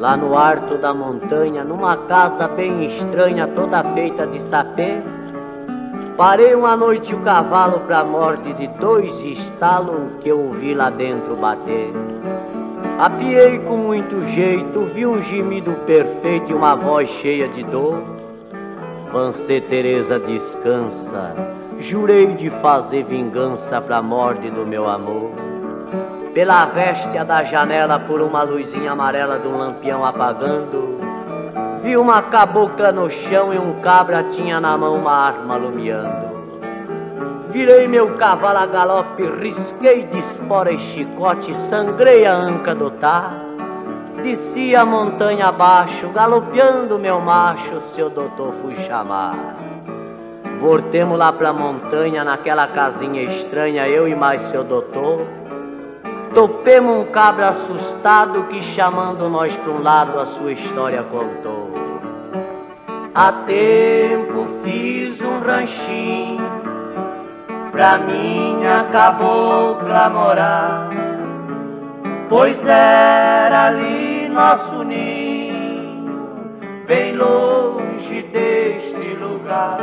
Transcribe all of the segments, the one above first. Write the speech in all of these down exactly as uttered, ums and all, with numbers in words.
lá no alto da montanha, numa casa bem estranha, toda feita de sapê. Parei uma noite o cavalo pra morte de dois estalos que eu ouvi lá dentro bater. Apiei com muito jeito, vi um gemido perfeito e uma voz cheia de dor. Vancê Teresa, descansa, jurei de fazer vingança pra morte do meu amor. Pela réstia da janela, por uma luzinha amarela de um lampião apagando, vi uma cabocla no chão e um cabra tinha na mão uma arma alumiando. Virei meu cavalo a galope, risquei de espora e chicote, sangrei a anca do tá. Desci a montanha abaixo, galopeando meu macho, seu doutor fui chamar. Voltemos lá pra montanha, naquela casinha estranha, eu e mais seu doutor. Topemos um cabra assustado que, chamando nós pra um lado, a sua história contou. Há tempo fiz um ranchinho pra minha cabocla morar, pois era ali nosso ninho, bem longe deste lugar,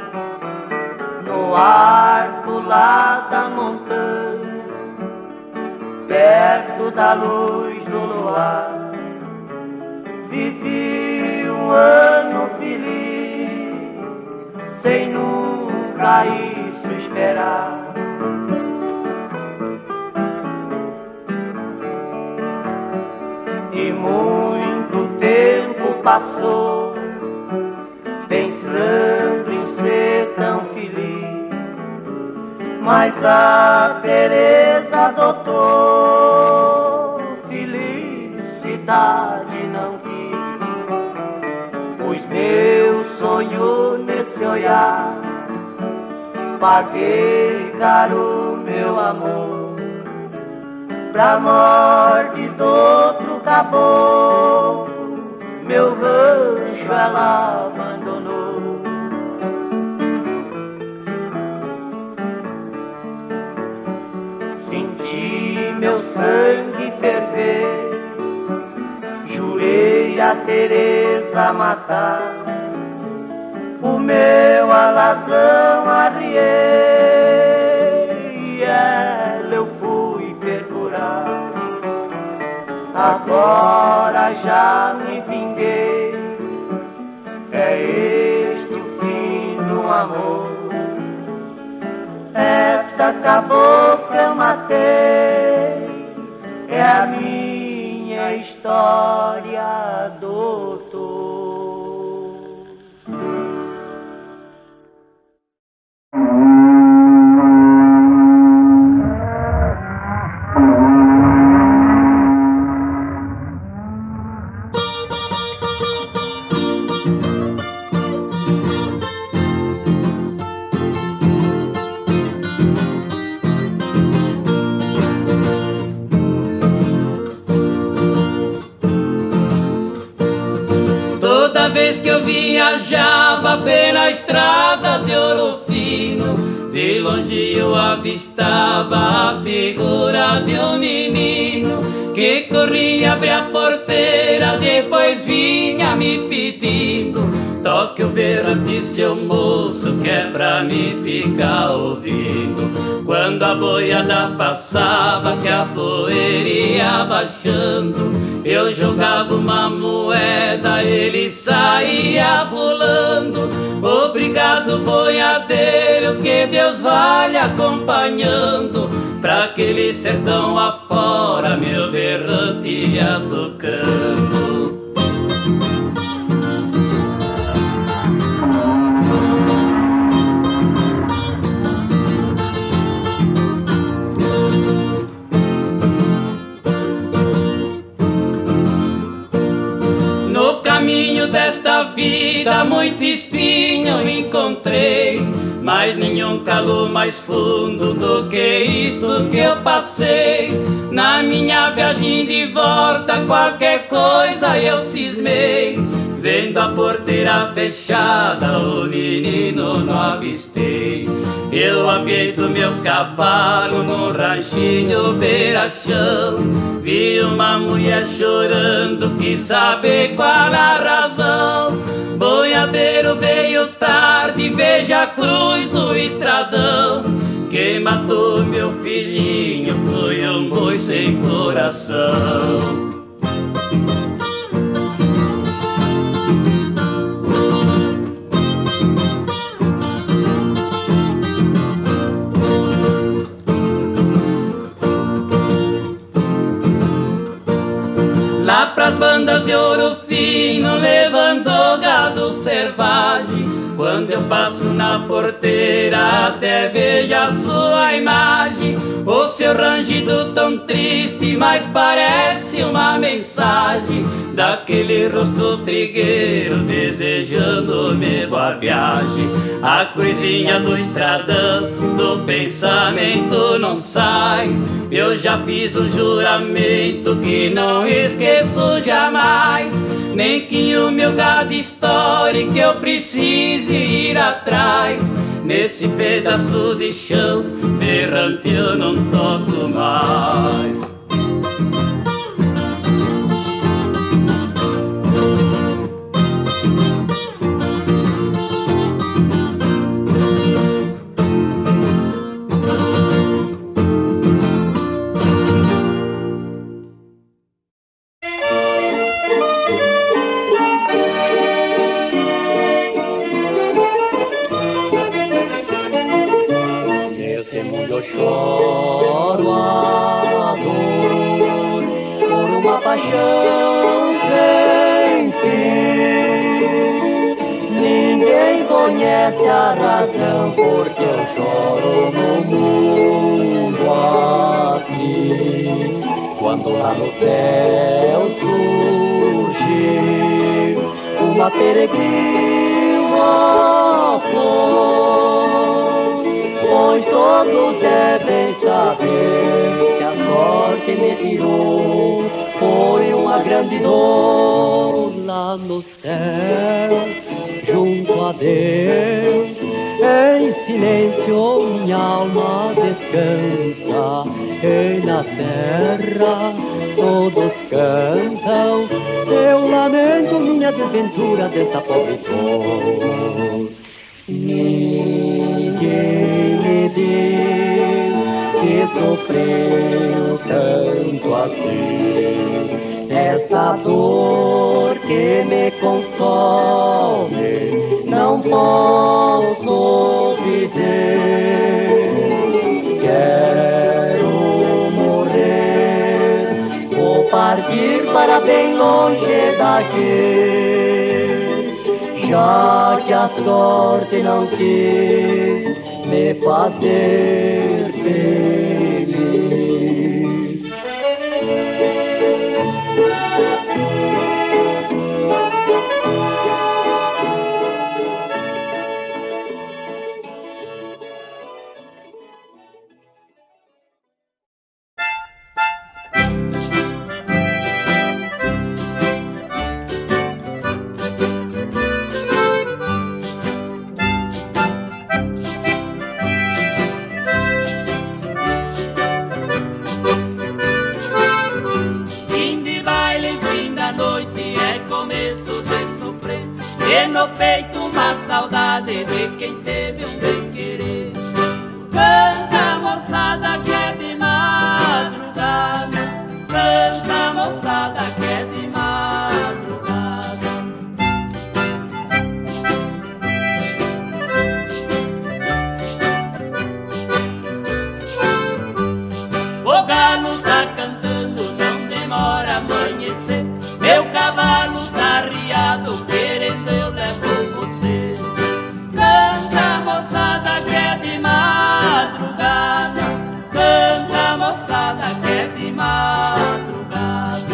no alto lá da montanha, perto da luz do luar. Vivi um ano feliz, sem nunca isso esperar. E muito tempo passou, pensando em ser tão feliz, mas a Teresa adotou felicidade não quis. Pus meu sonho nesse olhar, paguei caro meu amor, pra morte do outro caboclo, meu rancho ela abandonou. Senti meu sangue ferver, jurei a Teresa matar, o meu alazão arriei e ela eu fui perdurar. Agora já me vinguei, é este o fim do amor. Essa cabocla eu matei, é a minha história, doutor. Que eu viajava pela estrada de Ouro Fino, de longe eu avistava a figura de um menino que corria, abria a porteira, depois vinha me pedindo: toque o berrante, seu moço, que é pra me ficar ouvindo. Quando a boiada passava, que a poeira ia baixando, eu jogava uma moeda, ele saía pulando. Obrigado, boiadeiro, que Deus vai lhe acompanhando, pra aquele sertão afora meu berrante ia tocando. Desta vida muito espinho eu encontrei, mas nenhum calor mais fundo do que isto que eu passei. Na minha viagem de volta qualquer coisa eu cismei, vendo a porteira fechada, o menino não avistei. Eu apeito meu cavalo no ranchinho beira-chão, vi uma mulher chorando, quis saber qual a razão. Boiadeiro veio tarde, veja a cruz do estradão. Quem matou meu filhinho foi um boi sem coração. Lá pras bandas de Ouro Fino, levando gado selvagem, quando eu passo na porteira, até vejo a sua imagem. O seu rangido tão triste, mas parece uma mensagem daquele rosto trigueiro, desejando-me boa viagem. A cruzinha do estradão, do pensamento não sai. Eu já fiz um juramento que não esqueço jamais, nem que o meu gado estoure, que eu precise ir atrás. Nesse pedaço de chão berrante eu não toco mais. Paixão sem fim, ninguém conhece a razão porque eu choro no mundo assim. Quando lá no céu surge uma peregrina flor, pois todos devem saber que a sorte me tirou. Foi uma grande dor lá no céu, junto a Deus. Em silêncio minha alma descansa, e na terra todos cantam seu lamento, minha desventura dessa pobre dor. Ninguém me diz que sofreu tanto assim, esta dor que me consome, não posso viver. Quero morrer, vou partir para bem longe daqui, já que a sorte não quis me fazer feliz. No peito uma saudade de quem teve um bem-querer. Canta moçada que é de madrugada, canta moçada que é de madrugada. O galo tá cantando, não demora a amanhecer. Meu cavalo tá arriado, querendo eu levo você. Canta moçada que é de madrugada, canta moçada que é de madrugada.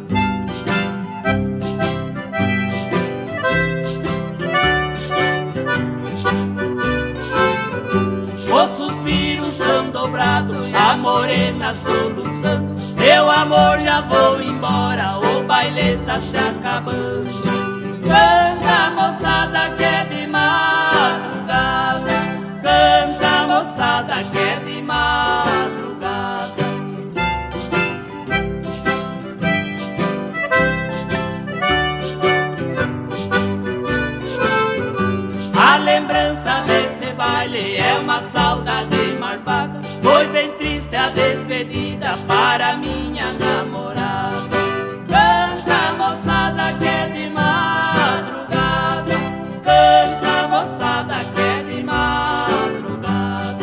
Os suspiros são dobrados, a morena soluçando. Meu amor, já vou embora, o baile tá se acabando. Canta, moçada, que é de madrugada. Canta, moçada, que é de madrugada. A lembrança desse baile é uma saudade marvada. Foi bem triste a despedida para minha namorada. Canta, moçada, que é de madrugada. Canta, moçada, que é de madrugada.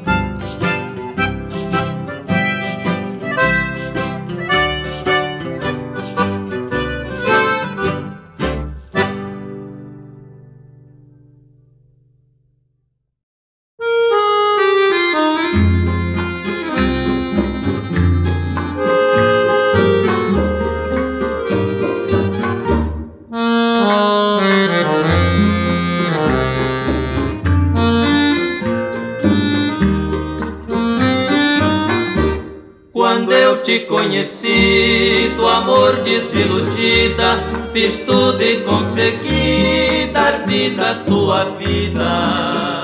Quando eu te conheci, do amor desiludida, fiz tudo e consegui dar vida à tua vida.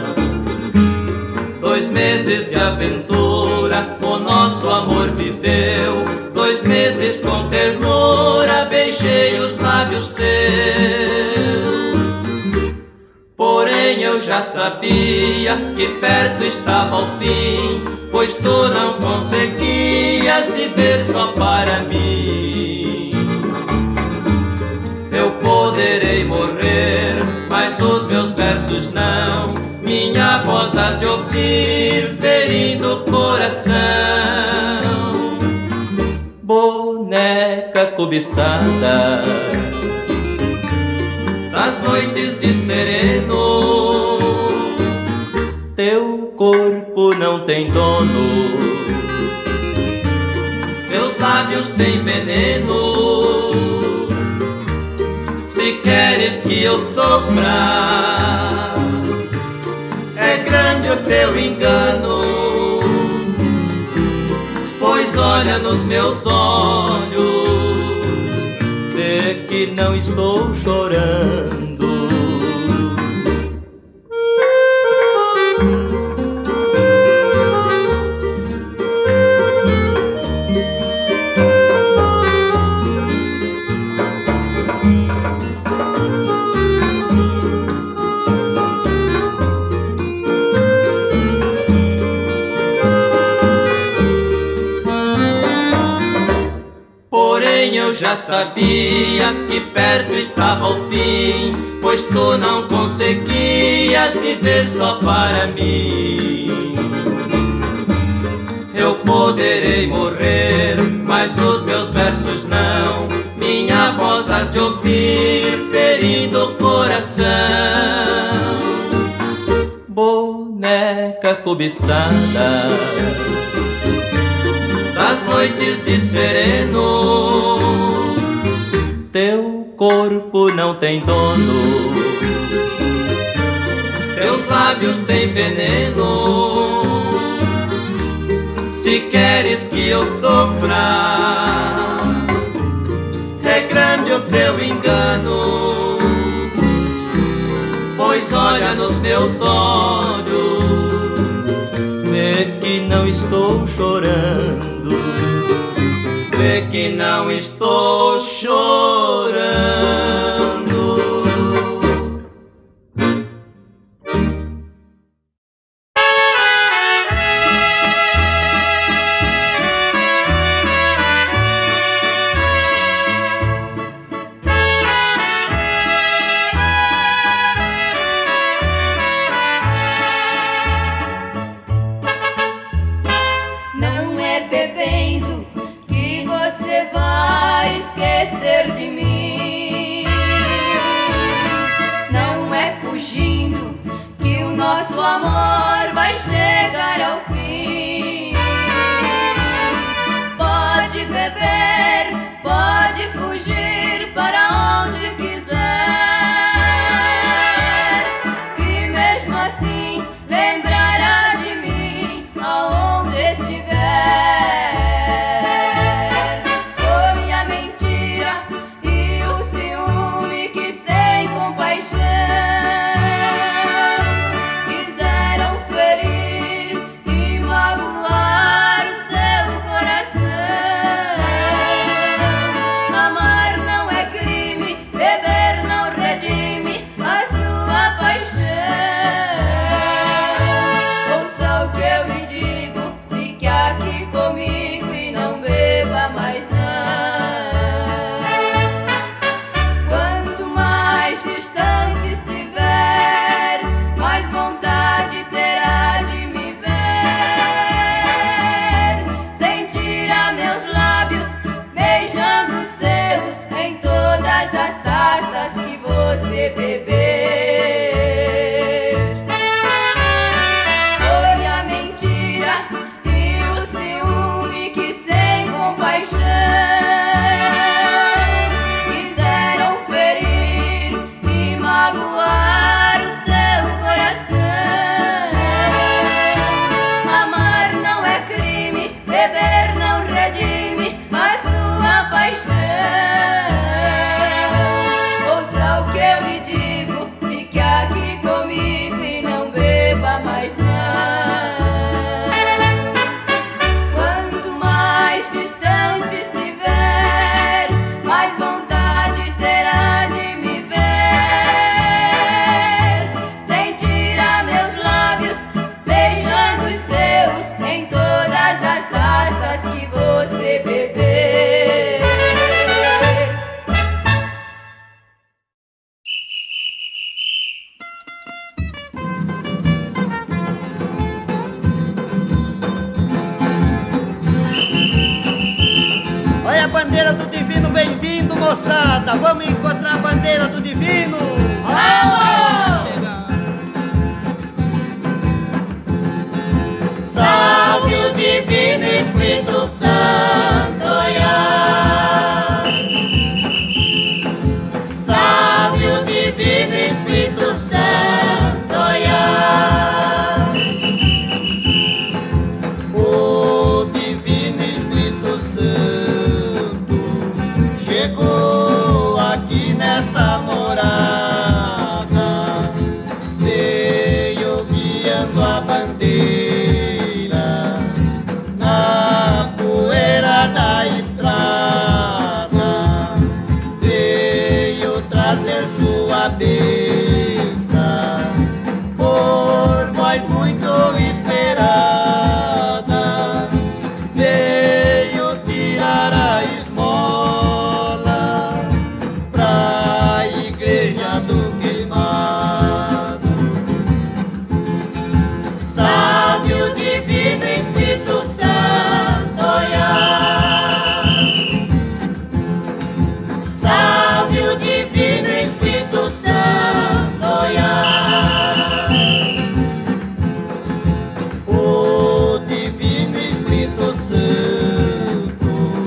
Dois meses de aventura, o nosso amor viveu. Dois meses com ternura, beijei os lábios teus. Porém eu já sabia que perto estava o fim, pois tu não conseguias viver só para mim. Eu poderei morrer, mas os meus versos não. Minha voz has de ouvir, ferindo o coração. Boneca cobiçada das noites de sereno, teu corpo não tem dono, teus lábios têm veneno. Se queres que eu sofra, é grande o teu engano, pois olha nos meus olhos, vê que não estou chorando. Eu já sabia que perto estava o fim, pois tu não conseguias viver só para mim. Eu poderei morrer, mas os meus versos não. Minha voz has de ouvir, ferindo o coração. Boneca cobiçada das noites de sereno, teu corpo não tem dono, teus lábios têm veneno. Se queres que eu sofra, é grande o teu engano, pois olha nos meus olhos, vê que não estou chorando, vê que não estou chorando. Não é bebendo que você vai esquecer de mim. Não é fugindo que o nosso amor vai chegar ao fim. Pode beber, pode fugir para onde quiser, que mesmo assim lembrará de mim aonde estiver. Foi a mentira e o ciúme que paixão. Quiseram ferir e magoar o seu coração. Amar não é crime, beber não redime a sua paixão. Ouça o que eu lhe digo, fique aqui comigo e não beba mais não. Quanto mais distante estiver, mais vontade terá de me ver. Sentirá meus lábios beijando os seus em todas as taças que você beber. Olha a bandeira do divino, bem-vindo, moçada! Vamos encontrar a bandeira do divino! Salve o Divino Espírito Santo, olha. Salve o Divino Espírito Santo, olha. O Divino Espírito Santo chegou aqui nessa morada, veio guiando a bandeira na poeira da estrada, veio trazer sua bênção, por vós muito esperada, veio tirar a esmola pra igreja do queimado. Salve o Divino Espírito Santo, olha. Salve o Divino Espírito Santo, olha. O Divino Espírito Santo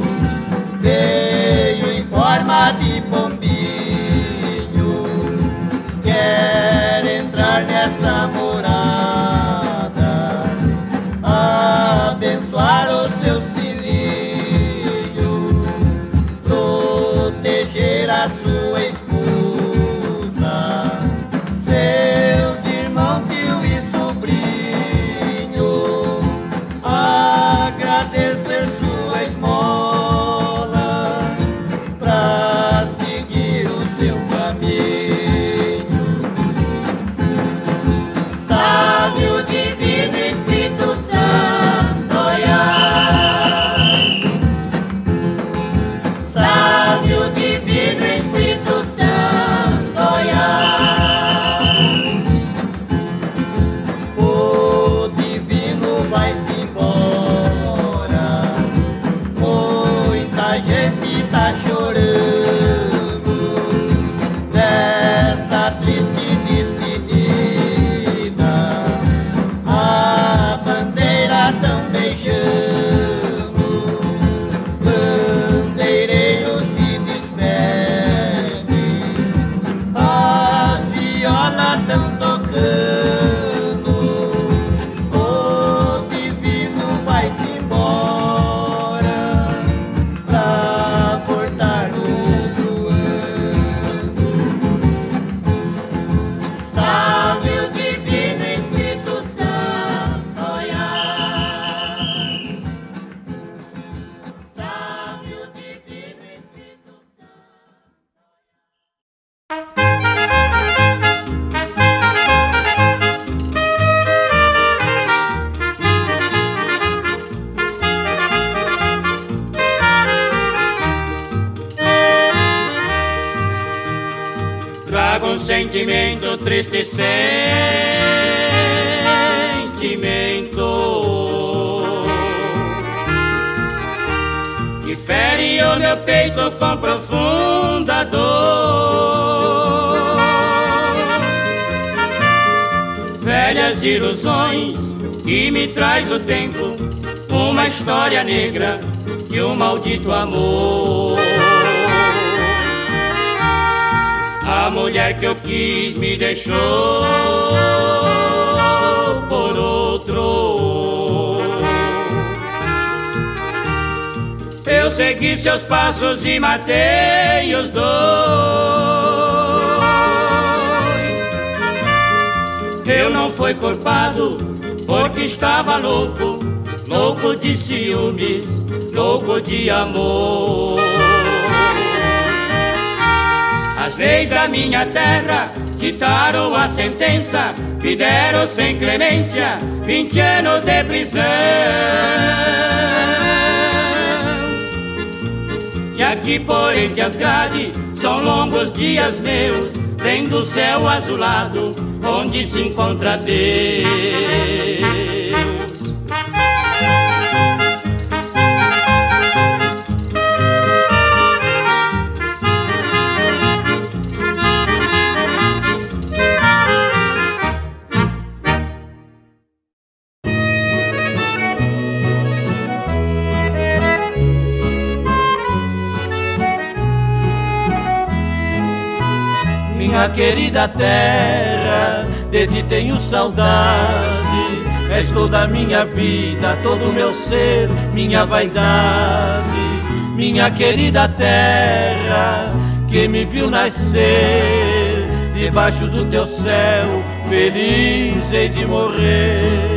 veio em forma de pombinho, quer entrar nessa morada, abençoar os seus filhinhos, proteger a sua esposa, seus irmãos, tio e sobrinho, agradecer sua esmola pra seguir o seu caminho. Salve o Divino Espírito Santo, olha. Salve o Divino Espírito Santo, olha. O Divino vai-se embora, muita gente tá chorando dessa triste despedida. A bandeira tão beijando, bandeireiros se despedem, as violas tão tocando, o Divino vai-se embora pra voltar no outro ano. Salve o Divino Espírito Santo, olha. Salve o Divino Espírito Santo. Trago um sentimento, triste sentimento, que fere o meu peito com profunda dor. Velhas ilusões que me traz o tempo, uma história negra que o maldito amor. A mulher que eu quis me deixou por outro. Eu segui seus passos e matei os dois. Eu não fui culpado porque estava louco, louco de ciúmes, louco de amor. As leis da minha terra ditaram a sentença, me deram sem clemência vinte anos de prisão. E aqui por entre as grades são longos dias meus, vendo o céu azulado onde se encontra Deus. Minha querida terra, de ti tenho saudade. És toda a minha vida, todo o meu ser, minha vaidade. Minha querida terra, que me viu nascer, debaixo do teu céu, feliz hei de morrer.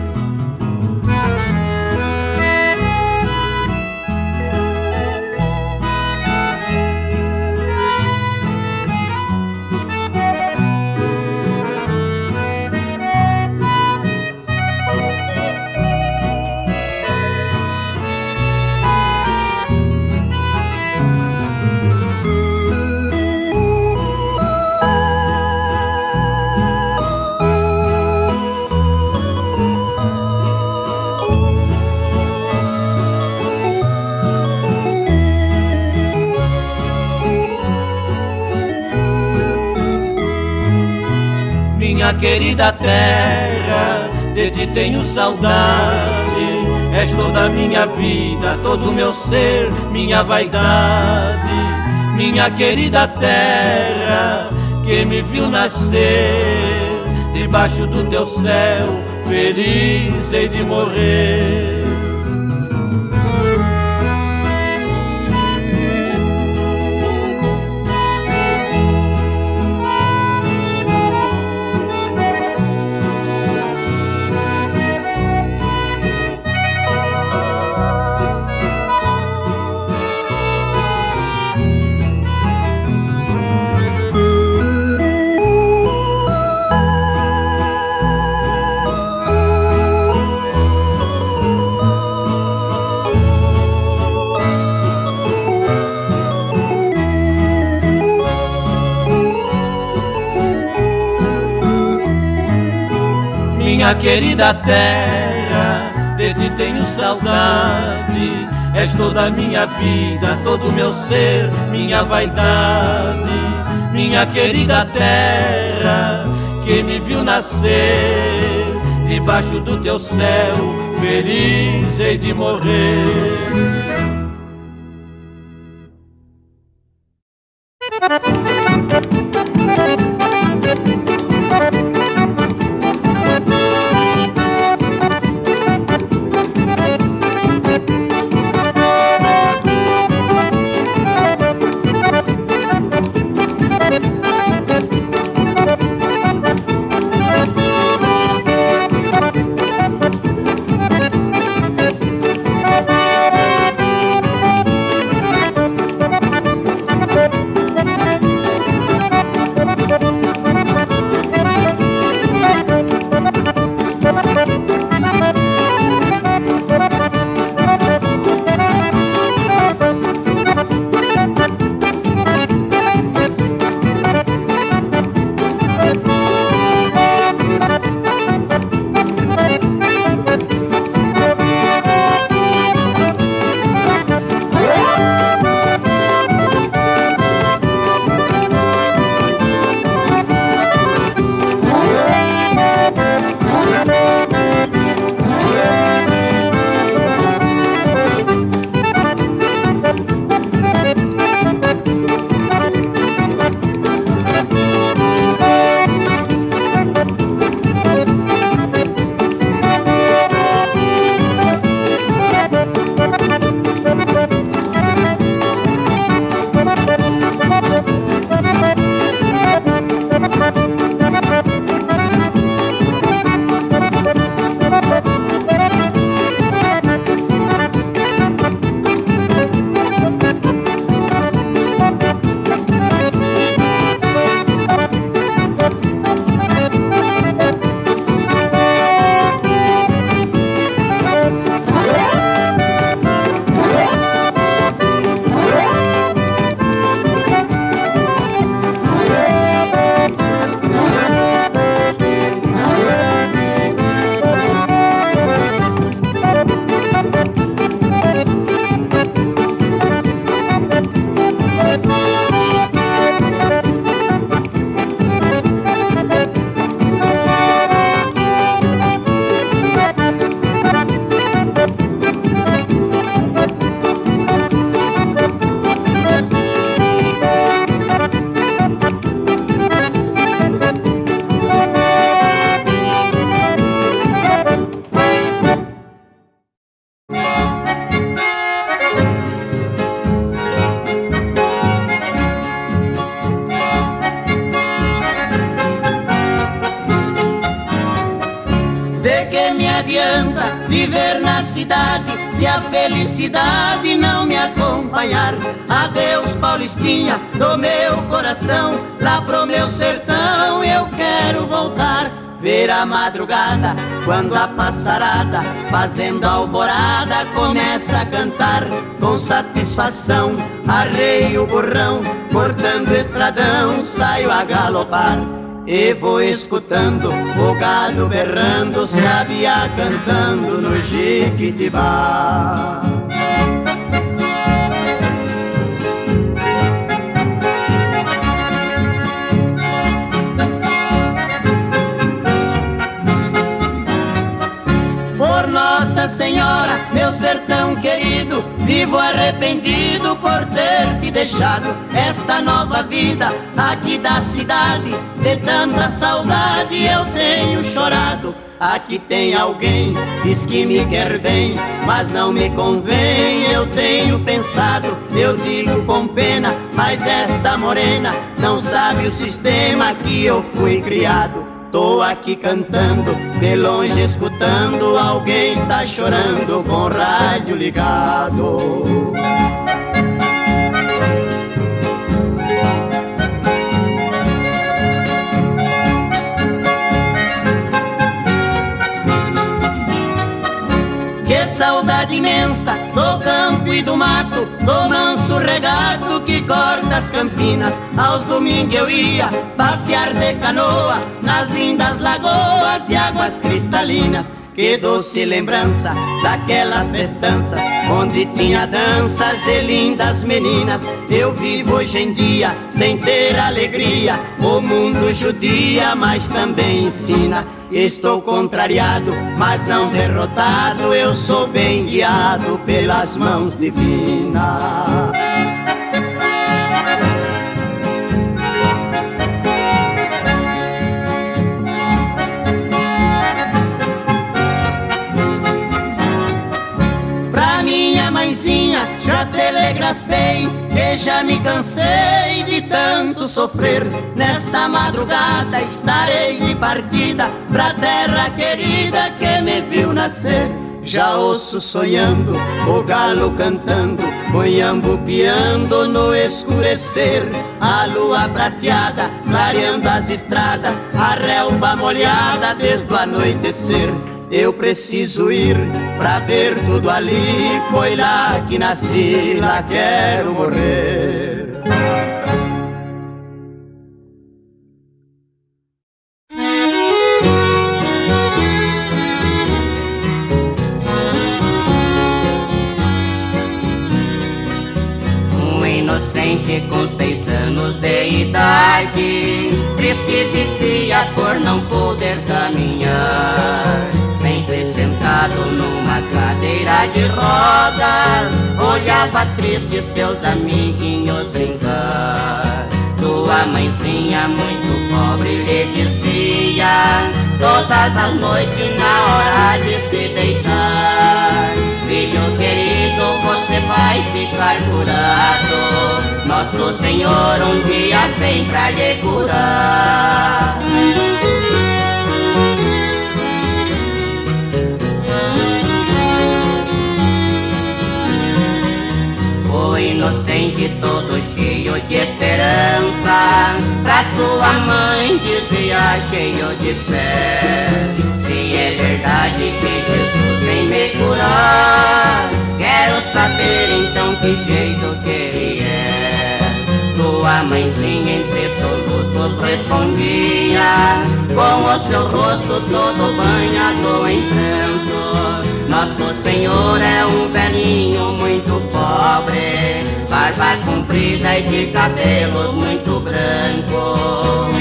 Minha querida terra, de ti tenho saudade. És toda a minha vida, todo o meu ser, minha vaidade. Minha querida terra, que me viu nascer, debaixo do teu céu, feliz hei de morrer. Minha querida terra, de ti tenho saudade. És toda a minha vida, todo o meu ser, minha vaidade. Minha querida terra, que me viu nascer, debaixo do teu céu, feliz hei de morrer. se a felicidade não me acompanhar. Adeus, Paulistinha, do meu coração, lá pro meu sertão eu quero voltar. Ver a madrugada, quando a passarada, fazendo alvorada, começa a cantar. Com satisfação, arreio o burrão, cortando o estradão, saio a galopar. E vou escutando o gado berrando, sabiá cantando no Jiquitibá. Por Nossa Senhora, meu sertão querido, vivo arrependido por ter te deixado. Esta nova vida aqui da cidade, de tanta saudade eu tenho chorado. Aqui tem alguém, diz que me quer bem, mas não me convém, eu tenho pensado. Eu digo com pena, mas esta morena não sabe o sistema que eu fui criado. Tô aqui cantando, de longe escutando, alguém está chorando com o rádio ligado. Que saudade imensa do campo e do mato, do manso regato que corta as campinas. Aos domingos eu ia passear de canoa nas lindas lagoas de águas cristalinas. Que doce lembrança daquela festança onde tinha danças e lindas meninas. Eu vivo hoje em dia sem ter alegria, o mundo judia, mas também ensina. Estou contrariado, mas não derrotado, eu sou bem guiado pelas mãos divinas. Mãezinha, já telegrafei que já me cansei de tanto sofrer. Nesta madrugada estarei de partida pra terra querida que me viu nascer. Já ouço sonhando, o galo cantando, boiambo piando no escurecer. A lua prateada clareando as estradas, a relva molhada desde o anoitecer. Eu preciso ir pra ver tudo ali, foi lá que nasci, lá quero morrer. Um inocente com seis anos de idade, triste vivia por não poder caminhar. Sempre sentado numa cadeira de rodas, olhava triste seus amiguinhos brincar. Sua mãezinha muito pobre lhe dizia, todas as noites na hora de se deitar: filho querido, você vai ficar curado, Nosso Senhor um dia vem pra lhe curar. O inocente todo cheio de esperança, pra sua mãe dizia cheio de fé: se é verdade que Jesus vem me curar, quero saber então que jeito que ele é. Sua mãezinha entre soluços respondia, com o seu rosto todo banhado em pranto: Nosso Senhor é um velhinho muito pobre, barba comprida e de cabelos muito brancos.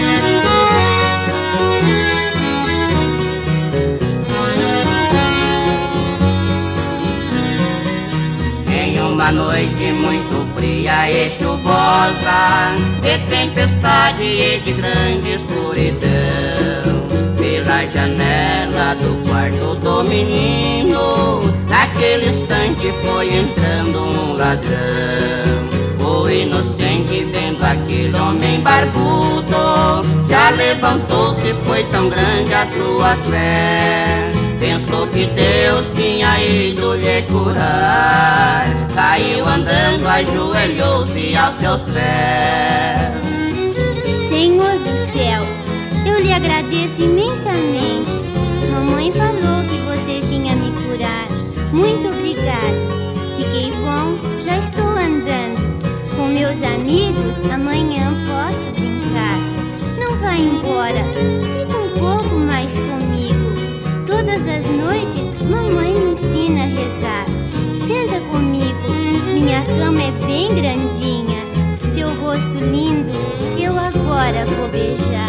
Em uma noite muito fria e chuvosa, de tempestade e de grande escuridão, pela janela do quarto do menino, naquele instante foi entrando um ladrão. O inocente, vendo aquele homem barbudo, já levantou-se, foi tão grande a sua fé, pensou que Deus tinha ido lhe curar. Saiu andando, ajoelhou-se aos seus pés. Senhor do céu, eu lhe agradeço imensamente. Mamãe falou que você vinha me curar. Muito obrigada. Fiquei bom, já estou andando. Com meus amigos, amanhã posso brincar. Não vá embora, fica um pouco mais comigo. Todas as noites, mamãe me ensina a rezar. Senta comigo, minha cama é bem grandinha. Teu rosto lindo, eu agora vou beijar.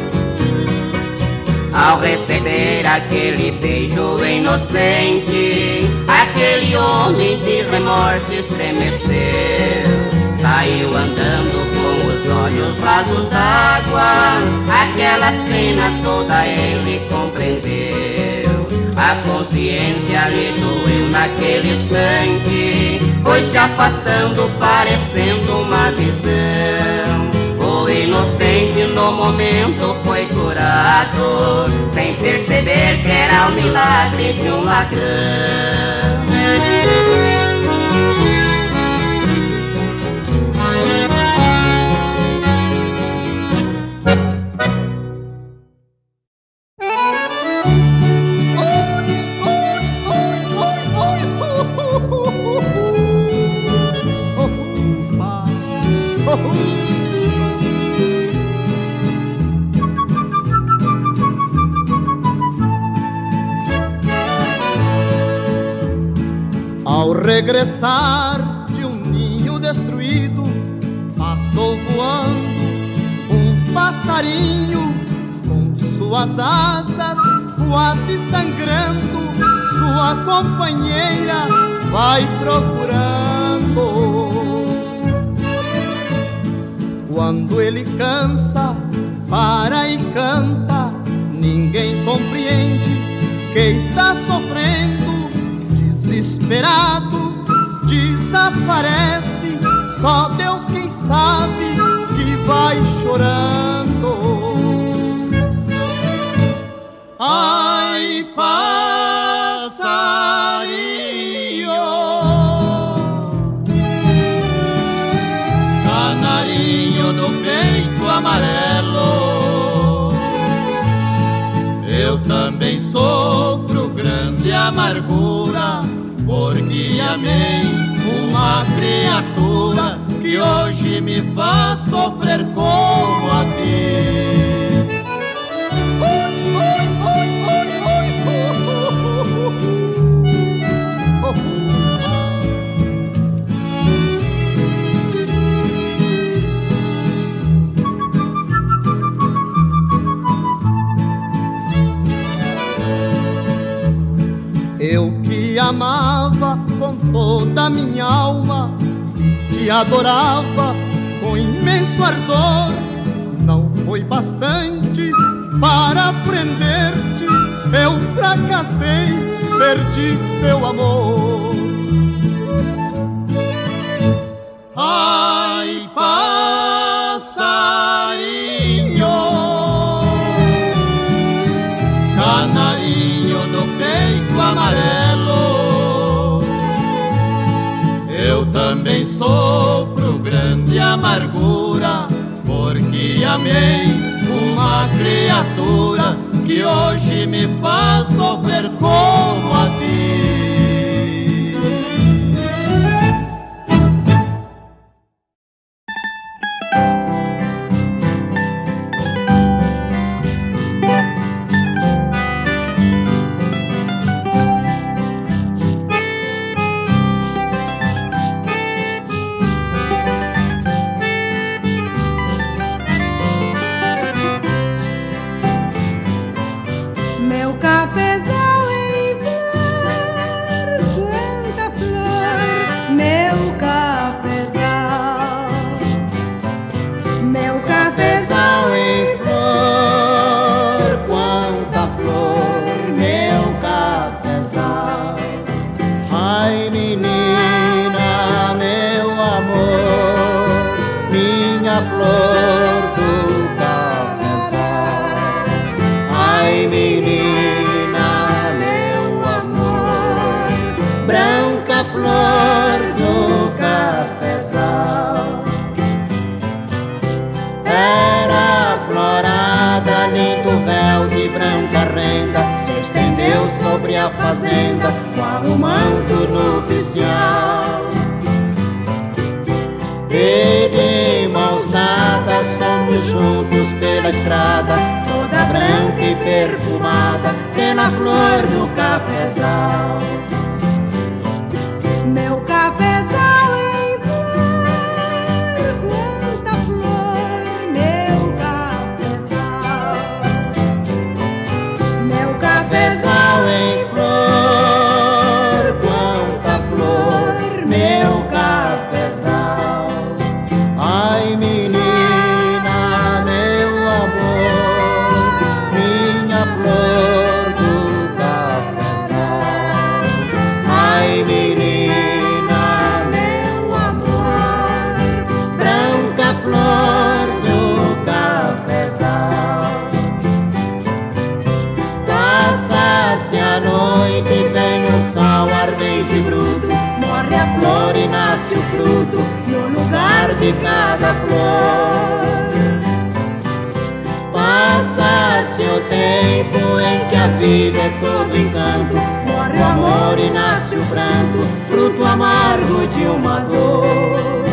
Ao receber aquele beijo inocente, aquele homem de remorso estremeceu. Saiu andando com os olhos rasos d'água. Aquela cena toda ele compreendeu. A consciência lhe doeu naquele instante. Foi se afastando, parecendo uma visão. O inocente no momento foi curado, sem perceber que era o milagre de um ladrão. Ao regressar de um ninho destruído, passou voando um passarinho com suas asas quase sangrando. Sua companheira vai procurando. Quando ele cansa, para e canta, ninguém compreende que está sofrendo. Desesperado, desaparece, só Deus quem sabe que vai chorando. Ai, passarinho, canarinho do peito amarelo, eu também sofro grande amargura, porque amei uma criatura que hoje me faz sofrer como a ti. Eu que amava com toda a minha alma e te adorava com imenso ardor, não foi bastante para prender-te. Eu fracassei, perdi teu amor. Ai, passarinho, canarinho do peito amarelo, eu também sofro grande amargura, porque amei uma criatura que hoje me faz sofrer como a ti. Meu cafezal em flor, quanta flor, meu cafezal. Meu cafezal em flor, quanta flor, meu cafezal. Ai, menina, meu amor, minha flor do cafezal. Ai, menina, meu pela estrada, toda branca e perfumada pela flor do cafezal. Meu cafezal em flor, quanta flor, meu cafezal. Meu cafezal em flor, quanta flor, meu cafezal. Ai, menina, meu amor, minha flor do cafezal. Ai, menina, meu amor, branca flor do cafezal. Passa-se a noite, vem o sol ardente e bruto, morre a flor e nasce o fruto no lugar de cada flor. Passa-se o tempo em que a vida é todo encanto, morre o amor e nasce o pranto, fruto amargo de uma dor.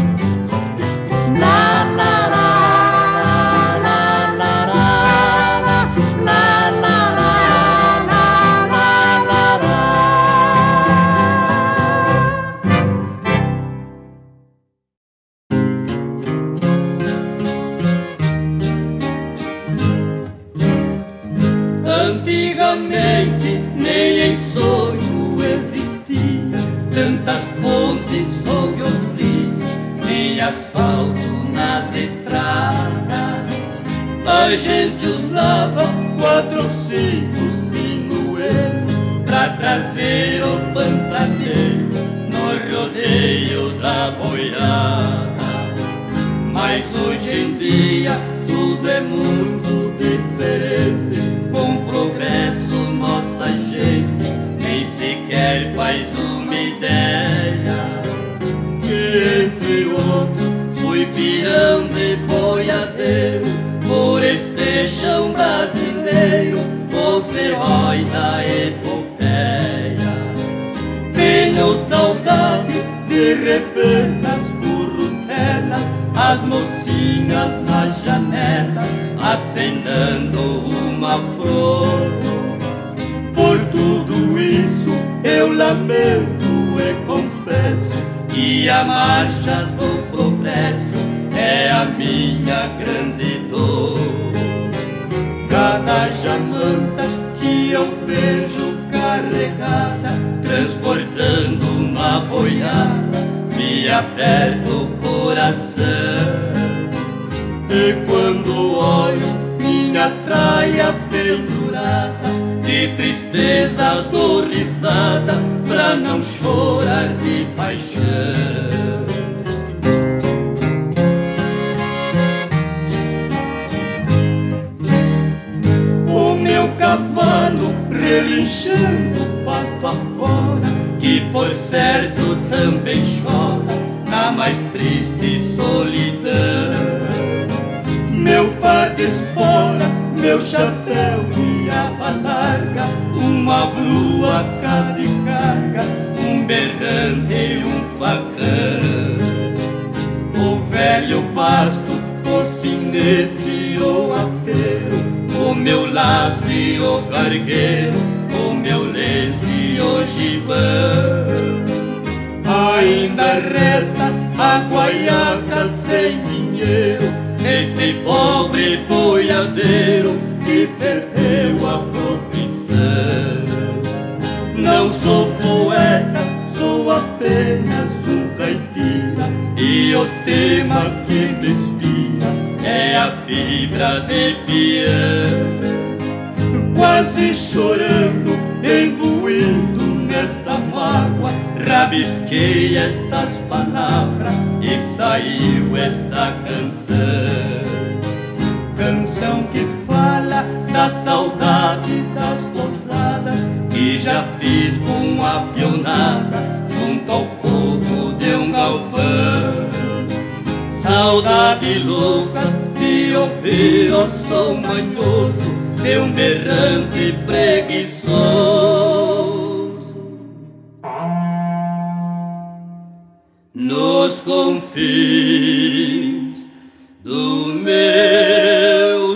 La la la. Antigamente nem em sonho existia tantas pontes sobre os rios, nem asfalto nas estradas. A gente usava quatro ou cinco sinuelos pra trazer o pantaneiro no rodeio da boiada. Mas hoje em dia tudo é muito diferente. Com o progresso nossa gente nem sequer faz uma ideia. Que entre outros fui peão de boiadeiro por este chão brasileiro, os heróis da epopeia. Tenho saudade de rever nas currutelas as mocinhas nas janelas acenando uma flor. Por tudo isso eu lamento e confesso que a marcha do progresso é a minha grande dor. Cada jamanta que eu vejo carregada, transportando uma boiada, me aperta o coração. E quando olho minha traia pendurada, de tristeza dou risada pra não chorar de paixão. O meu cavalo relinchando pasto afora, que por certo também chora na mais triste solidão. Meu par de espora, meu chapéu e aba larga, uma brua cada carga, um berrante e um facão. O velho pasto, o sinete, o apeiro, o meu laço e o cargueiro, o meu lenço e o gibão. Ainda resta a guaiaca sem dinheiro, este pobre boiadeiro que perdeu a profissão. Não sou poeta, sou apenas um caipira, e o tema que me inspira é a fibra de peão. Quase chorando, imbuindo nesta mágoa, rabisquei estas palavras e saiu esta canção. Canção que fala da saudade das posadas que já fiz com a pionada junto ao fogo de um galpão. Saudade louca de ouvir o som manhoso de um berrante preguiçoso nos confins do meu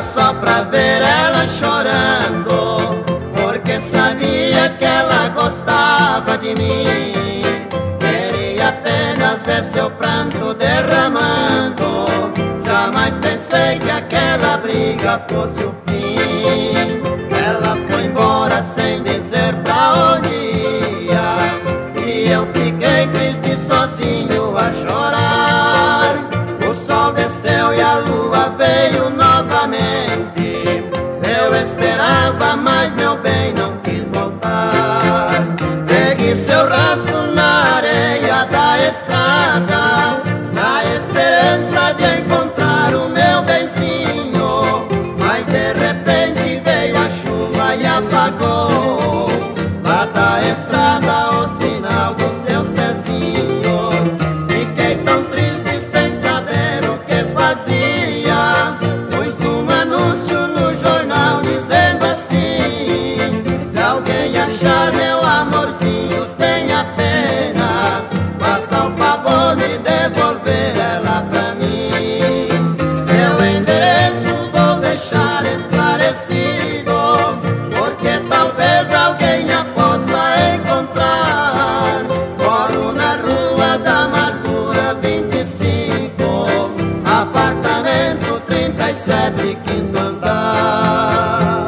só pra ver ela chorando, porque sabia que ela gostava de mim. Queria apenas ver seu pranto derramando, jamais pensei que aquela briga fosse o fim. Ela foi embora sem dizer pra onde ia, e eu fiquei triste sozinho a chorar. O sol desceu e a lua veio novamente. Eu esperava, mas meu bem não quis voltar. Segui seu rastro na areia da estrada, na esperança de encontrar o meu benzinho. Mas de repente veio a chuva e apagou lá da estrada o sinal dos seus pezinhos. Fiquei tão triste sem saber o que fazia. Pus um anúncio no jornal dizendo assim: se alguém achar meu amorzinho, tenha pena, faça o favor de devolver ela pra mim. Meu endereço vou deixar esclarecido, porque talvez alguém a possa encontrar. Moro na Rua da Amargura vinte e cinco, apartamento trinta e sete, quinto andar.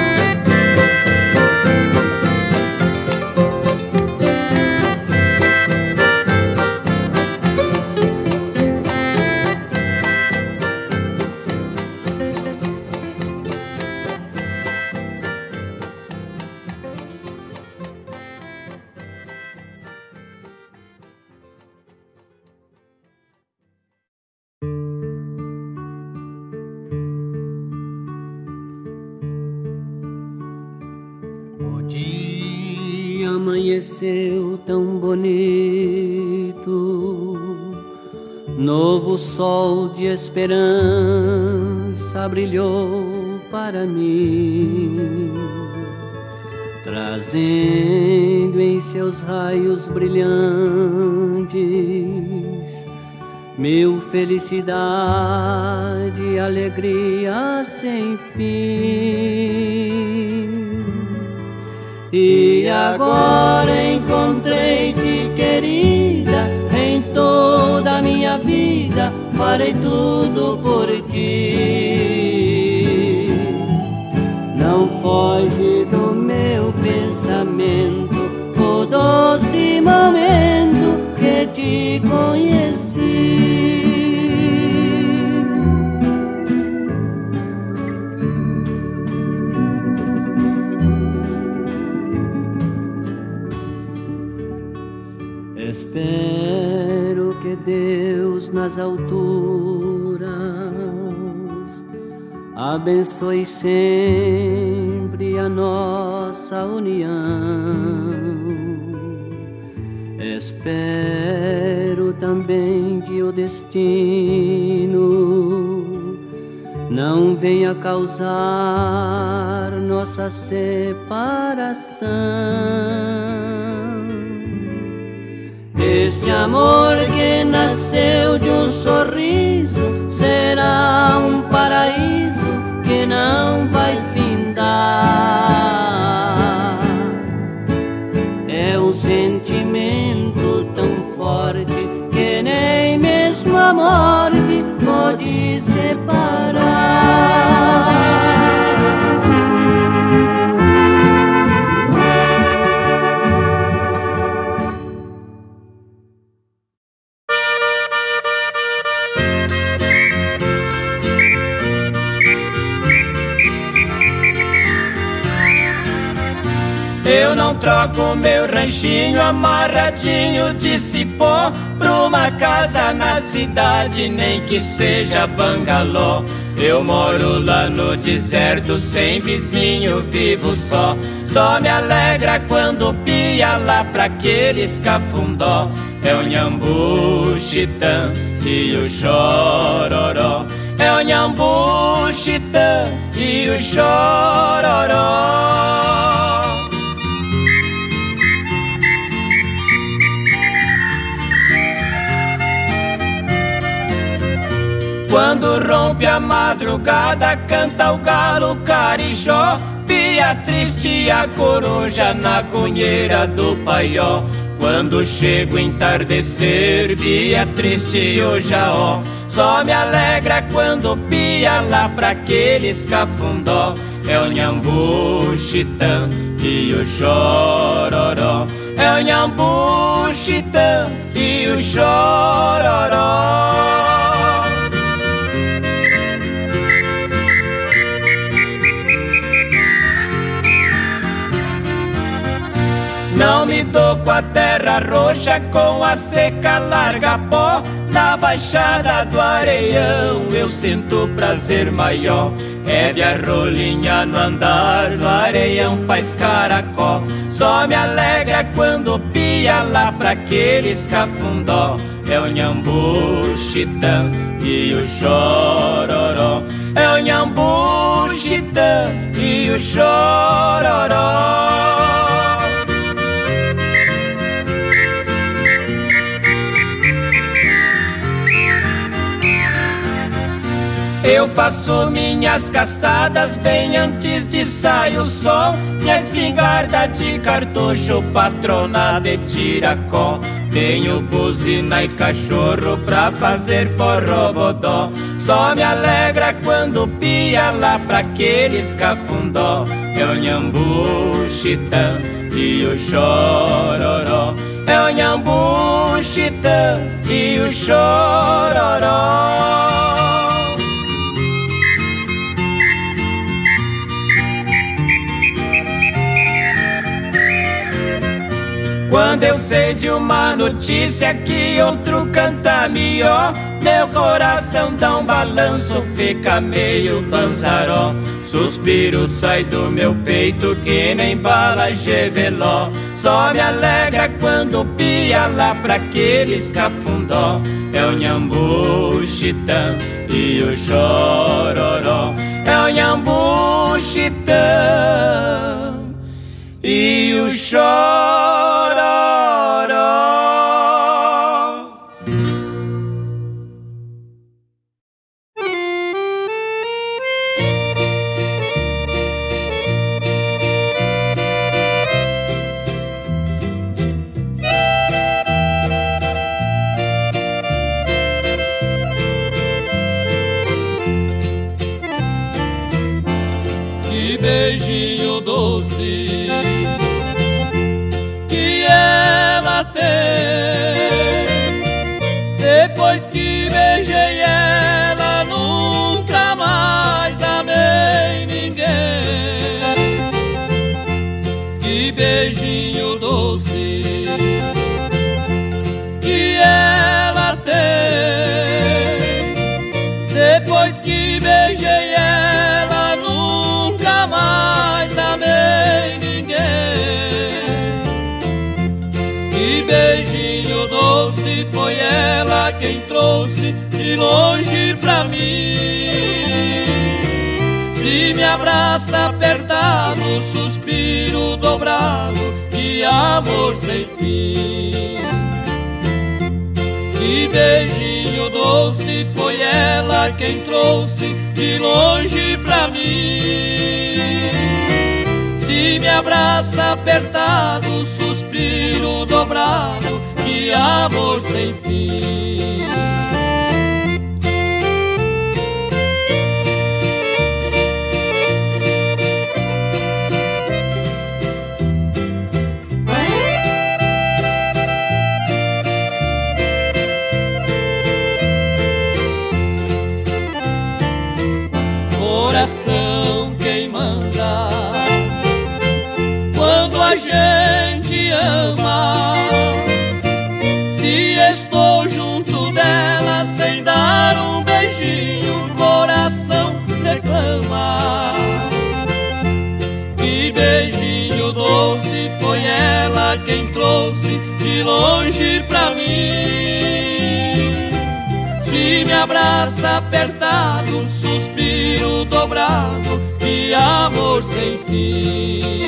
O dia amanheceu tão bonito, novo sol de esperança brilhou para mim, trazendo em seus raios brilhantes mil felicidade e alegria sem fim. E agora encontrei-te, querida, em toda a minha vida farei tudo por ti. Não foge do meu pensamento o doce momento que te conheci. Espero que Deus nas alturas abençoe sempre a nossa união. Espero também que o destino não venha causar nossa separação. Este amor que nasceu de um sorriso será um paraíso que não vai findar. É um sentimento tão forte que nem mesmo a morte pode separar. Eu não troco meu ranchinho amarradinho de cipó pra uma casa na cidade, nem que seja bangalô. Eu moro lá no deserto, sem vizinho, vivo só. Só me alegra quando pia lá pra aqueles cafundó. É o Nhambu, Chitã e o Chororó. É o Nhambu, Chitã e o Chororó. Quando rompe a madrugada, canta o galo carijó. Pia triste a coruja na cunheira do paió. Quando chega o entardecer, pia triste o jaó. Só me alegra quando pia lá pra aqueles cafundó. É o Nhambu, Chitã e o Chororó. É o Nhambu, Chitã e o Chororó. Não me dou com a terra roxa, com a seca larga pó. Na baixada do Areião eu sinto prazer maior. Heve a rolinha no andar, no Areião faz caracó. Só me alegra quando pia lá pra aqueles cafundó. É o Nhambu, Chitã e o Chororó. É o Nhambu, Chitã e o Chororó. Eu faço minhas caçadas bem antes de sair o sol. Minha espingarda de cartucho, patrona de tiracó. Tenho buzina e cachorro pra fazer forrobodó. Só me alegra quando pia lá pra aqueles cafundó. É o Nhambu, Chitã e o Chororó. É o Nhambu, Chitã e o Chororó. Quando eu sei de uma notícia que outro canta melhor, meu coração dá um balanço, fica meio banzaró. Suspiro sai do meu peito que nem bala geveló. Só me alegra quando pia lá pra aqueles cafundó. É o Nhambu, Chitã e o Chororó. É o Nhambu, Chitã e o Chororó. Que beijinho doce que ela tem. Depois que beijei ela, nunca mais amei ninguém. Que beijinho doce que ela tem. Depois que beijei ela, nunca mais amei ninguém. Que beijinho doce foi ela quem trouxe de longe pra mim. Se me abraça apertado, suspiro dobrado de amor sem fim. Que beijinho doce foi ela quem trouxe de longe pra mim. Se me abraça apertado, suspiro dobrado de amor sem fim. Coração quem manda quando a gente ama. Se estou junto dela sem dar um beijinho, coração reclama. Que beijinho doce foi ela quem trouxe de longe pra mim. Se me abraça apertado, suspiro dobrado de amor sem fim.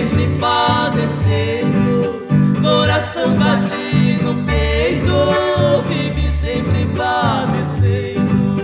sempre padecendo. Coração bate no peito, vive sempre padecendo.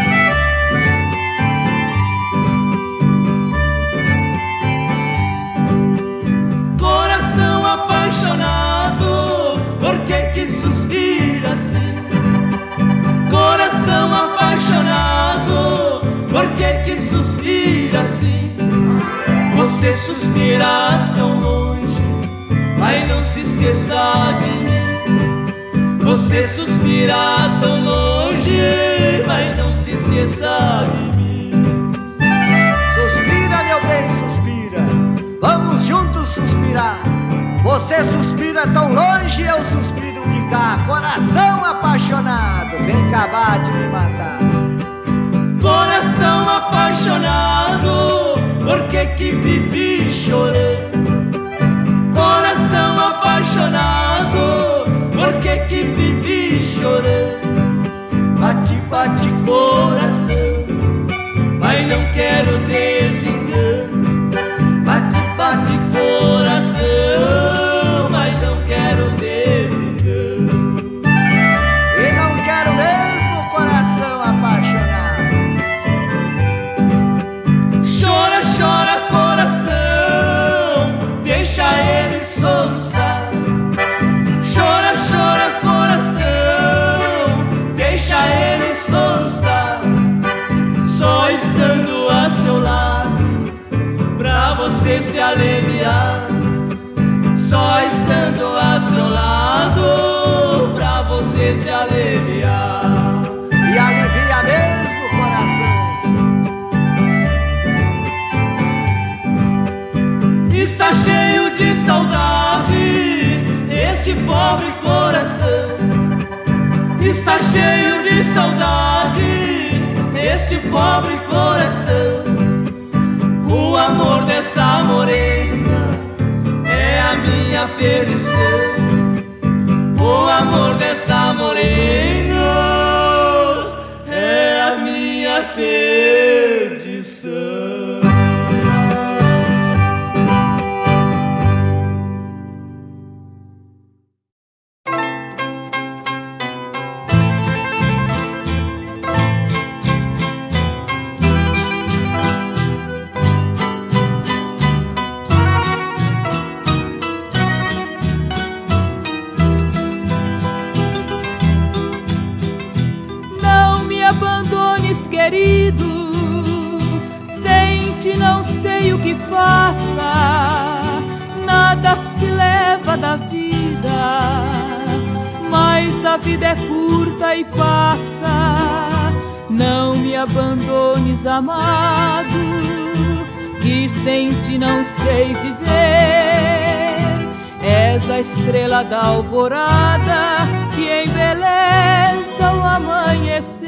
Coração apaixonado, por que que suspira assim? Coração apaixonado, por que que suspira assim? Você suspira tão longe, mas não se esqueça de mim. Você suspira tão longe, mas não se esqueça de mim. Suspira, meu bem, suspira, vamos juntos suspirar. Você suspira tão longe, eu suspiro de cá. Coração apaixonado, vem acabar de me matar. Coração apaixonado, por que que vive chorando? Coração apaixonado, por que que vive chorando? Bate, bate coração, mas não quero desengano. Bate, bate coração, mas não quero desengano. E não quero mesmo coração apaixonado. Chora, chora coração, deixa ele soluçar. Chora, chora coração, deixa ele soluçar. Só estando a seu lado, pra você se aliviar. Só estando a seu lado, pra você se aliviar. E alivia mesmo, coração. Está cheio de saudade este pobre coração. Está cheio de saudade este pobre coração. O amor dessa morena é a minha perdição. O amor dessa morena é a minha perdição. Querido, sente, não sei o que faça, nada se leva da vida, mas a vida é curta e passa. Não me abandones, amado, que sem ti não sei viver. És a estrela da alvorada que embeleza o amanhecer.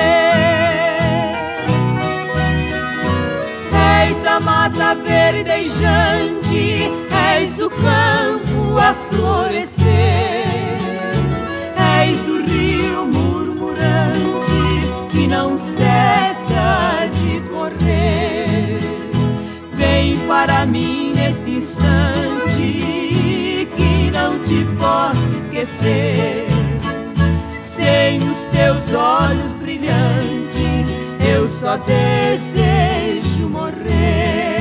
És a mata verdejante, és o campo a florescer. És o rio murmurante que não cessa de correr. Vem para mim nesse instante que não te posso esquecer. Sem os teus olhos brilhantes eu só desejo morrer.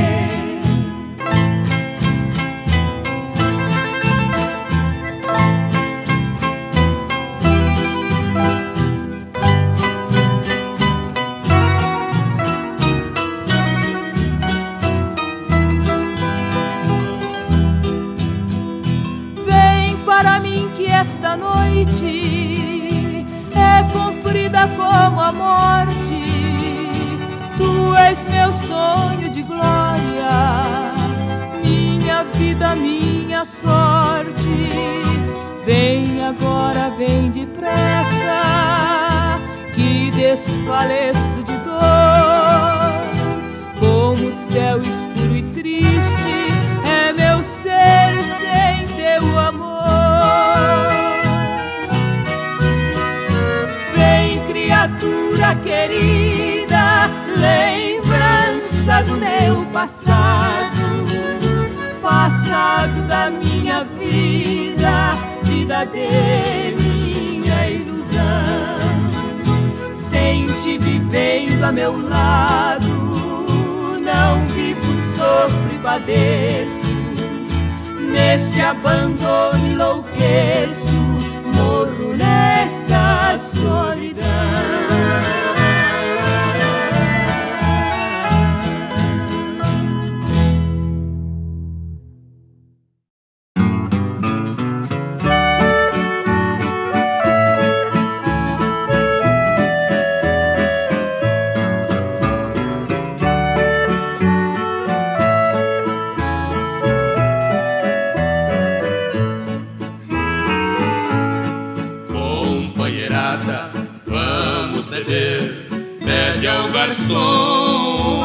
Vem para mim que esta noite é comprida como a morte. Tu és meu sonho de glória, minha vida, minha sorte. Vem agora, vem depressa, que desfaleço de dor. Como o céu escuro e triste é meu ser sem teu amor. Vem, criatura querida, lembrança do meu passado. Passa lado da minha vida, vida de minha ilusão. Sem te vivendo a meu lado, não vivo, sofro e padeço. Neste abandono enlouqueço, morro nesta solidão. Pede ao garçom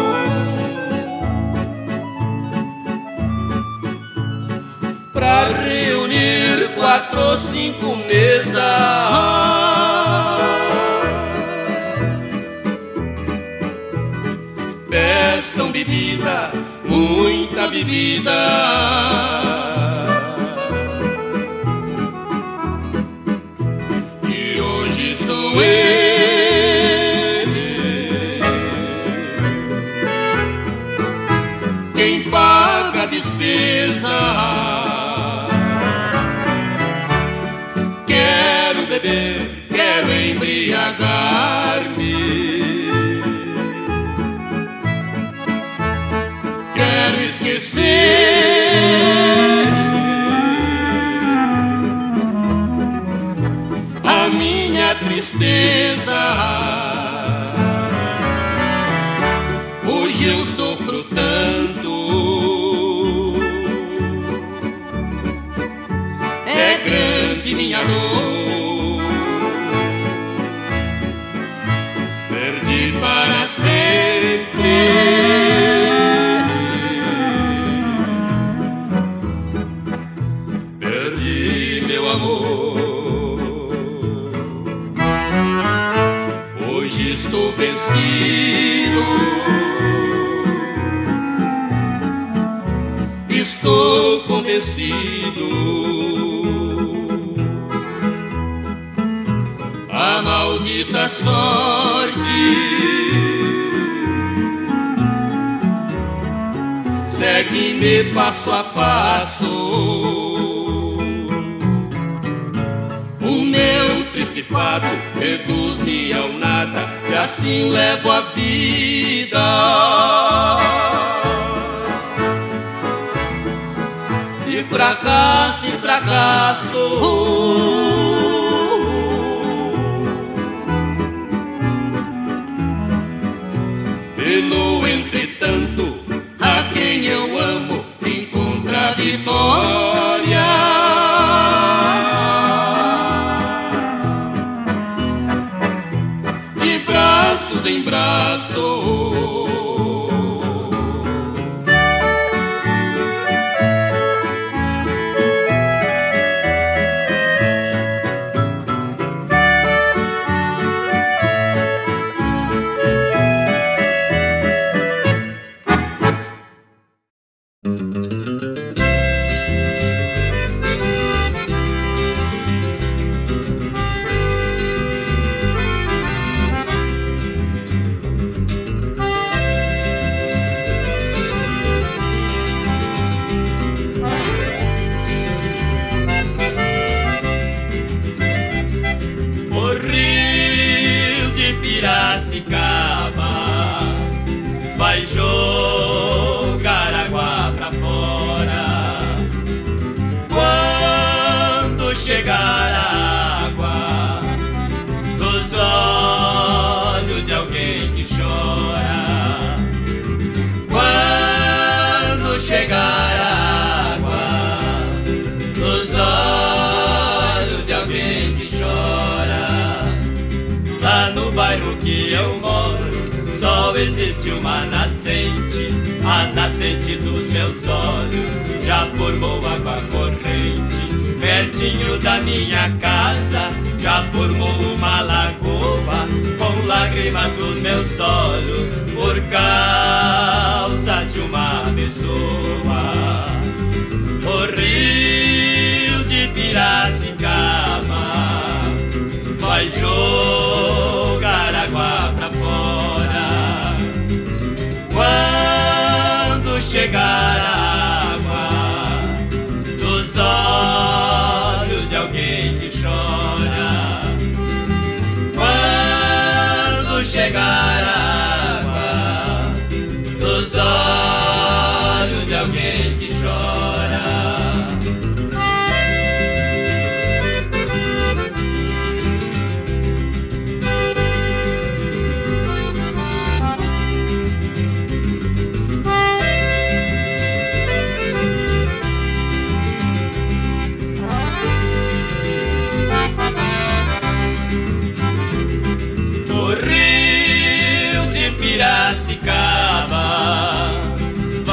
pra reunir quatro ou cinco mesas. Peçam bebida, muita bebida, que hoje sou eu quem paga a despesa. Quero beber, quero embriagar-me, quero esquecer a minha tristeza. Hoje eu sofro tanto, é grande minha dor, perdi para sempre perdi meu amor. Hoje estou vencido, estou convencido, a maldita sorte segue-me passo a passo. O meu triste fado reduz-me ao nada, e assim levo a vida. De fracasso em fracasso, pelo entretanto a quem eu amo encontra a vitória. De braços em braços, vai jogar água pra fora. Quando chegar a água dos olhos de alguém que chora, quando chegar a água dos olhos de alguém que chora, lá no bairro que eu moro só existe uma nascente, a nascente dos meus olhos já formou água corrente. Pertinho da minha casa já formou uma lagoa com lágrimas dos meus olhos por causa de uma pessoa.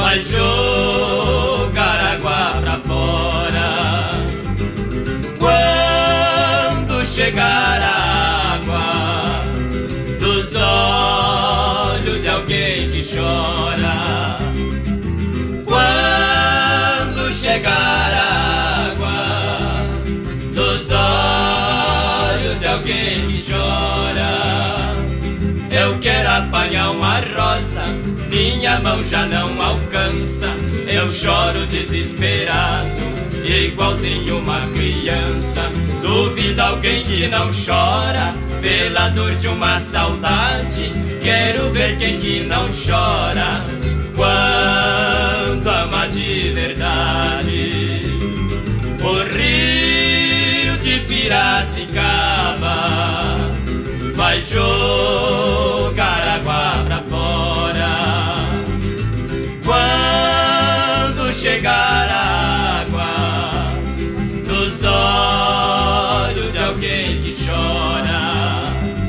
vai jogar água pra fora. Quando chegar a água dos olhos de alguém que chora, quando chegar a água dos olhos de alguém que chora, eu quero apanhar uma rosa, minha mão já não alcança, eu choro desesperado, igualzinho uma criança. Duvida alguém que não chora pela dor de uma saudade, quero ver quem que não chora quando ama de verdade. O rio de Piracicaba vai jogar água pra fora. Quando chegar a água dos olhos de alguém que chora,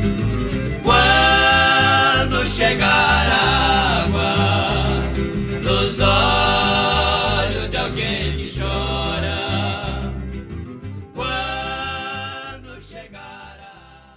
quando chegar a água dos olhos de alguém que chora, quando chegar a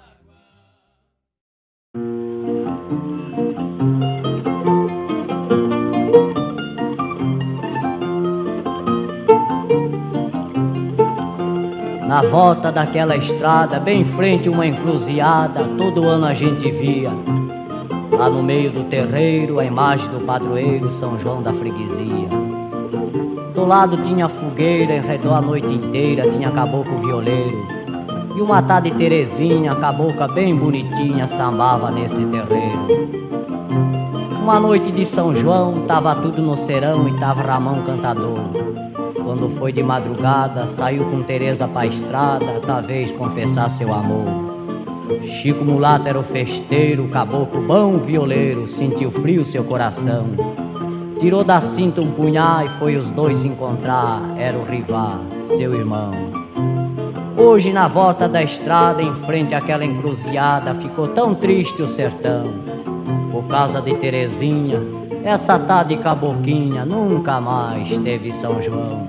Na volta daquela estrada, bem em frente uma encruzilhada, todo ano a gente via. Lá no meio do terreiro, a imagem do padroeiro São João da freguesia. Do lado tinha fogueira, em redor a noite inteira tinha caboclo violeiro. E uma tarde Terezinha, cabocla bem bonitinha, sambava nesse terreiro. Uma noite de São João, tava tudo no serão e tava Ramão cantador. Quando foi de madrugada, saiu com Tereza pra estrada, talvez confessar seu amor. Chico Mulato era o festeiro, caboclo bom violeiro, sentiu frio seu coração. Tirou da cinta um punhal e foi os dois encontrar, era o Rivá, seu irmão. Hoje na volta da estrada, em frente àquela encruzilhada, ficou tão triste o sertão. Por causa de Terezinha, essa tarde caboquinha nunca mais teve São João.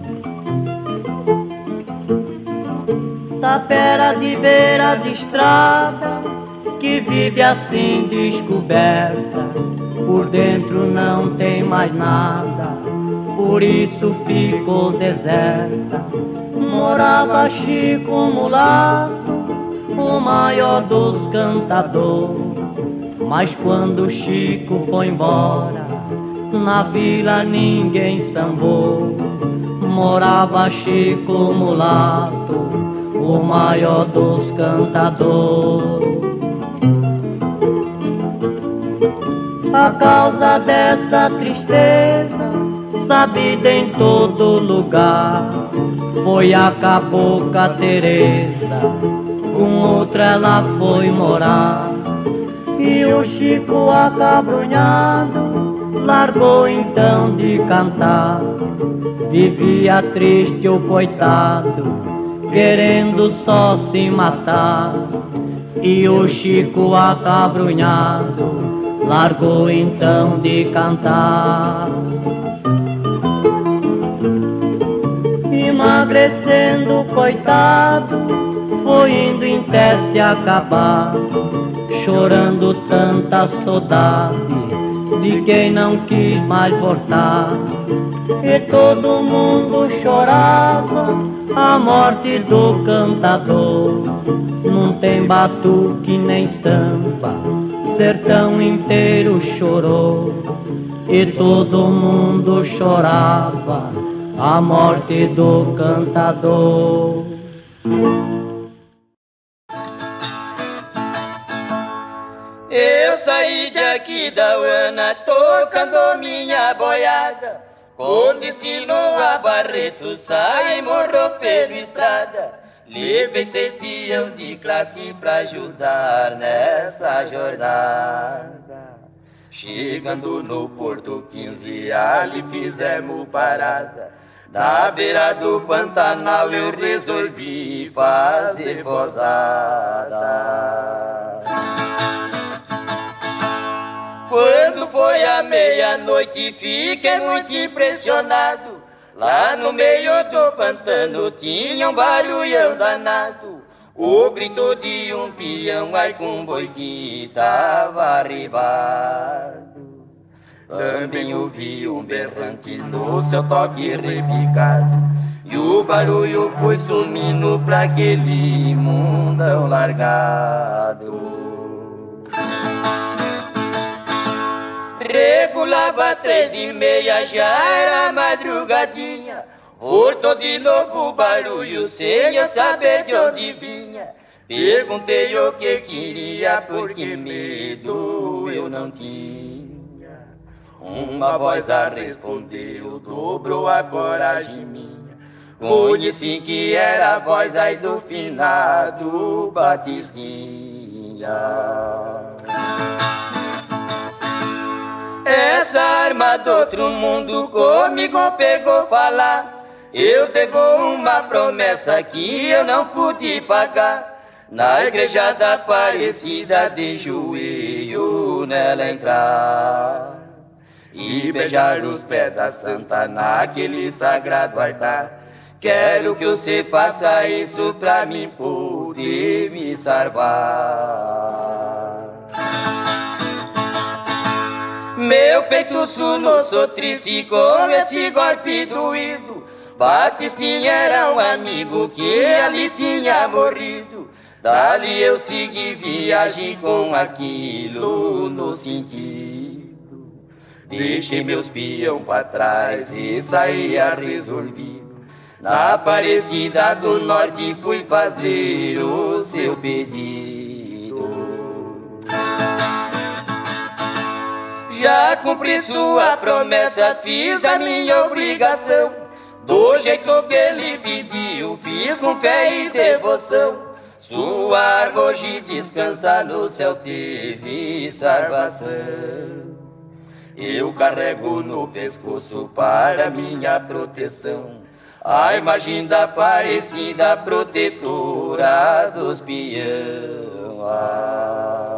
Tapera de beira de estrada, que vive assim descoberta, por dentro não tem mais nada, por isso ficou deserta. Morava Chico Mulato, o maior dos cantadores, mas quando Chico foi embora, na vila ninguém sambou. Morava Chico Mulato, o maior dos cantadores. A causa dessa tristeza, sabida em todo lugar, foi a cabocla Tereza, com outra ela foi morar. E o Chico acabrunhado largou então de cantar. Vivia triste o coitado, querendo só se matar. E o Chico acabrunhado largou então de cantar. Emagrecendo coitado, foi indo em teste acabar, chorando tanta saudade de quem não quis mais voltar. E todo mundo chorava a morte do cantador. Não tem batuque nem estampa, sertão inteiro chorou. E todo mundo chorava a morte do cantador. Eu saí de aqui da Uana tocando minha boiada, com destino a Barreto, saí morro pela estrada. Levei seis peão de classe pra ajudar nessa jornada. Chegando no Porto quinze, ali fizemos parada. Na beira do Pantanal eu resolvi fazer posada. Quando foi a meia-noite fiquei muito impressionado. Lá no meio do pantano tinha um barulhão danado. O grito de um peão, ai com um boi que tava arribado. Também ouvi um berrante no seu toque repicado. E o barulho foi sumindo pra aquele mundão largado. Regulava três e meia, já era madrugadinha. Voltou de novo o barulho, sem eu saber de onde vinha. Perguntei o que queria, porque medo eu não tinha. Uma voz a respondeu, dobrou a coragem minha. Conheci que era a voz aí do finado Batistinha. Essa arma do outro mundo comigo pegou falar. Eu devo uma promessa que eu não pude pagar. Na igreja da Aparecida de joelho nela entrar e beijar os pés da santa naquele sagrado altar. Quero que você faça isso pra mim poder me salvar. Meu peito sunou, sou triste com esse golpe doído. Batistinha era um amigo que ali tinha morrido. Dali eu segui viagem com aquilo no sentido. Deixei meus peão pra trás e saía resolvido. Na Aparecida do Norte fui fazer o seu pedido. Já cumpri sua promessa, fiz a minha obrigação. Do jeito que ele pediu, fiz com fé e devoção. Sua arma hoje descansa no céu, teve salvação. Eu carrego no pescoço para minha proteção a imagem da Aparecida, protetora dos peão. Ah.